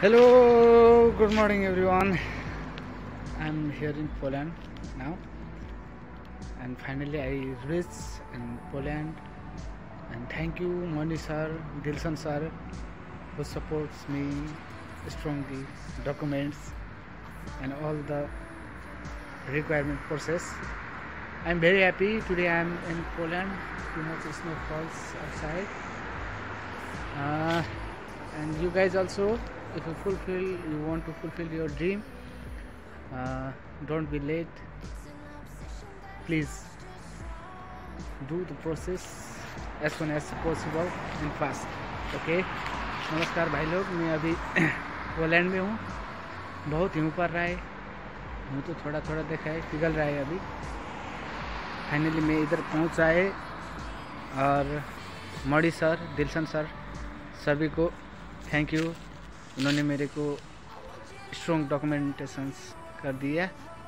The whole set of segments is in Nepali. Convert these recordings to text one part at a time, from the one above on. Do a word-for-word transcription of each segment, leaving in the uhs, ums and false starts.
Hello, good morning everyone. I'm here in Poland now, and finally I reached in Poland. And thank you, Mani sir, Dilson sir, who supports me strongly, documents and all the requirement process. I'm very happy today. I'm in Poland. Too much snow falls outside, uh, and you guys also. If you fulfill, you want to fulfill your dream, uh, don't be late. Please do the process as soon as possible and fast. Okay. नमस्कार भाई लोग, मैं अभी पोलैंड में हूँ. बहुत हिम पड़ रहा है. मुँह तो थोड़ा थोड़ा देखा है, पिघल रहा है अभी. फाइनली मैं इधर पहुँच आए और मणि सर, दिलशन सर, सभी को थैंक यू. उन्होंने मेरे को स्ट्रॉन्ग डॉक्यूमेंटेशंस कर दिया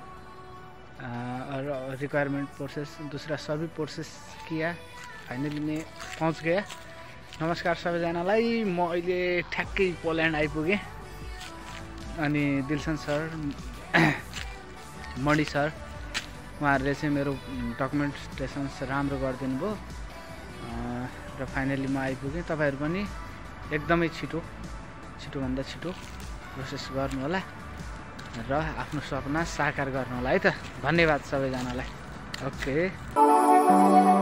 और रिक्वायरमेंट प्रोसेस दूसरा सबै प्रोसेस किया. फाइनली मैं पहुँच गया. नमस्कार सबैजनालाई. म अहिले ठ्याक्कै पोल्यान्ड आइपुगेँ. अनि दिलसन सर, मणि सर, उहाँहरूले चाहिँ मेरो डकुमेन्टेसन्स राम्रो गरिदिनु भयो र फाइनली म आइपुगेँ. तपाईँहरू पनि एकदमै छिटो छिटोभन्दा छिटो प्रोसेस गर्नु होला र आफ्नो सपना साकार गर्नु होला है त. धन्यवाद सबैजनालाई. ओके.